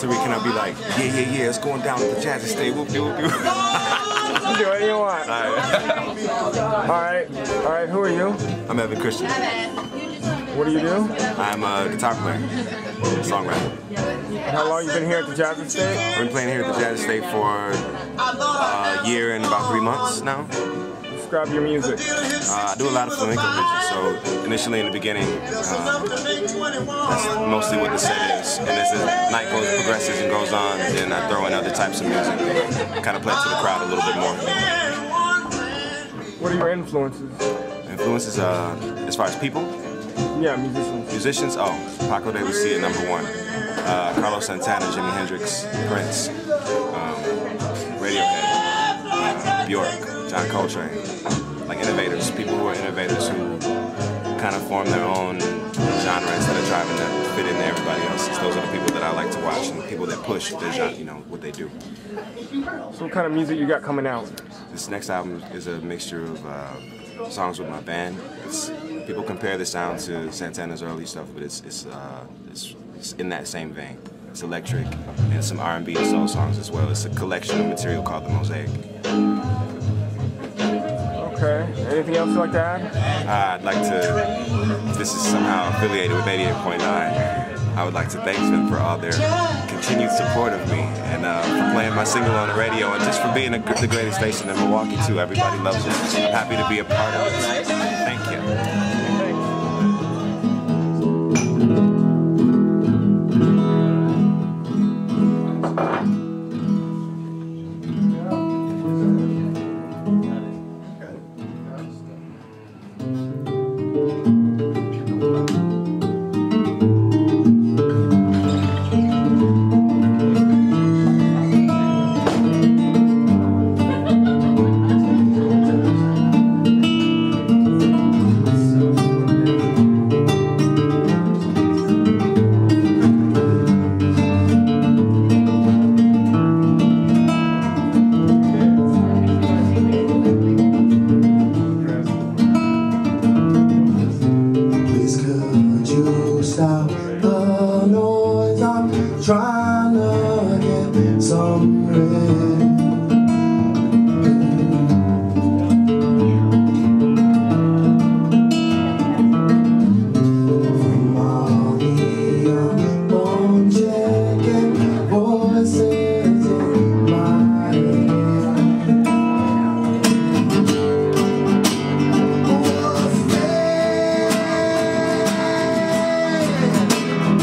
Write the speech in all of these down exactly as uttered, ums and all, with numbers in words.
Tariq, can I be like, yeah, yeah, yeah, it's going down at the Jazz Estate, whoop, whoop, whoop. You do whatever you want. All right. All right, all right, who are you? I'm Evan Christian. What do you do? I'm a guitar player, songwriter. How long you been here at the Jazz Estate? I've been playing here at the Jazz Estate for uh, a year and about three months now. Describe your music. Uh, I do a lot of flamenco music, so initially in the beginning, um, that's mostly what the set is. And as the night goes, progresses and goes on, then I throw in other types of music, kind of play to the crowd a little bit more. What are your influences? Influences, uh, as far as people? Yeah, musicians. Musicians, oh, Paco de Lucia, number one. Uh, Carlos Santana, Jimi Hendrix, Prince, um, Radiohead, uh, Bjork, John Coltrane. Like innovators, people who are innovators who kind of form their own genre instead of trying to fit into everybody else's. Those are the people that I like to watch, and people that push their genre, you know, what they do. So what kind of music you got coming out? This next album is a mixture of uh, songs with my band. It's, people compare the sound to Santana's early stuff, but it's it's, uh, it's it's in that same vein. It's electric and some R and B and soul songs as well. It's a collection of material called The Mosaic. Okay. Anything else you'd like to add? Uh, I'd like to, if this is somehow affiliated with eighty-eight point nine, I would like to thank them for all their continued support of me and uh, for playing my single on the radio and just for being a, the greatest station in Milwaukee too. Everybody loves it. I'm happy to be a part of it. Thank you. Trying to get some rest. From all the unborn checking voices in my head. Oh,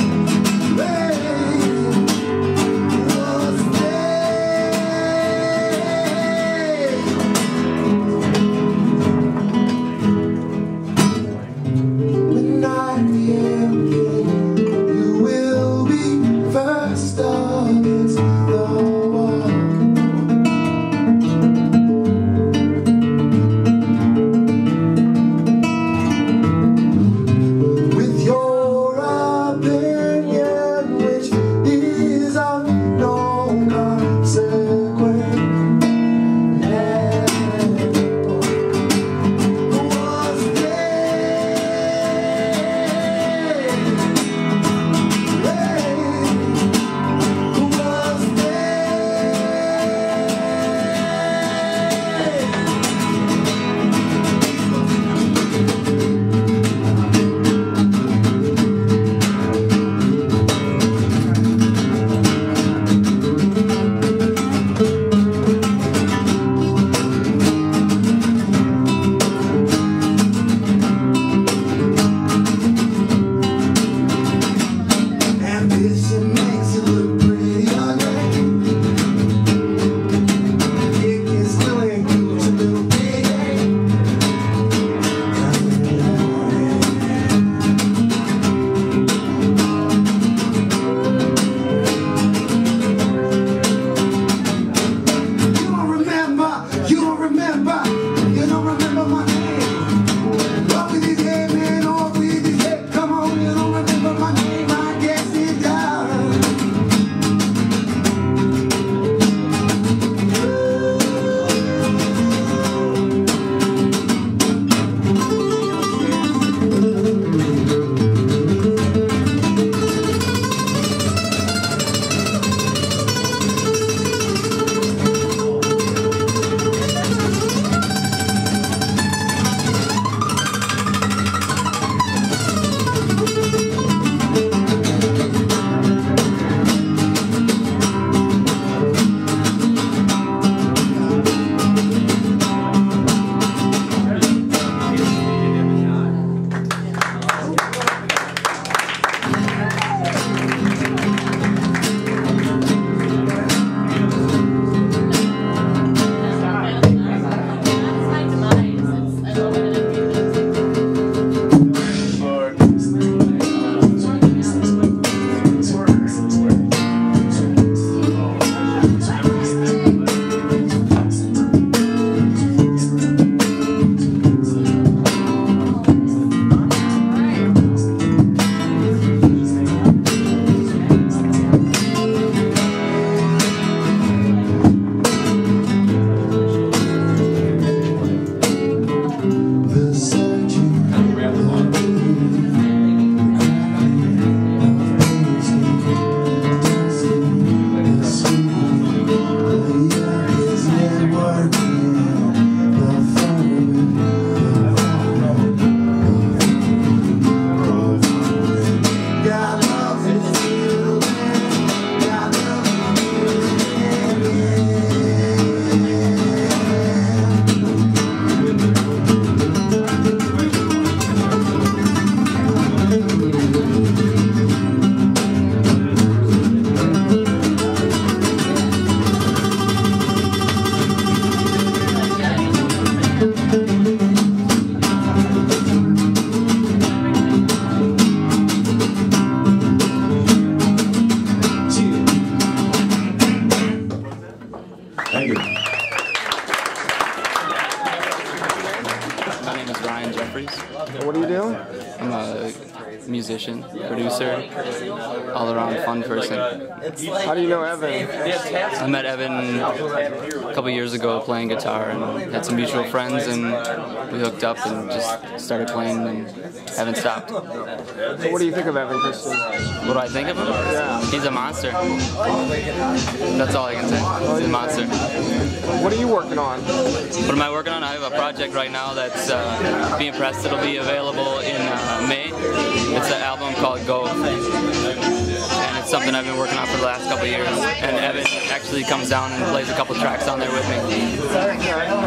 musician, producer, all-around fun person. How do you know Evan? I met Evan a couple years ago playing guitar and had some mutual friends, and we hooked up and just started playing and haven't stopped. So what do you think of Evan Christian? What do I think of him? Yeah. He's a monster. That's all I can say. He's a monster. What are you working on? What am I working on? I have a project right now that's uh, being pressed. It'll be available in uh, May. It's an album called Go. And it's something I've been working on for the last couple of years. And Evan actually comes down and plays a couple tracks on there with me. And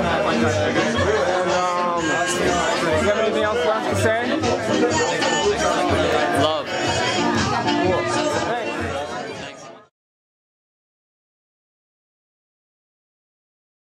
um, do you have anything else left to say? Love. Cool.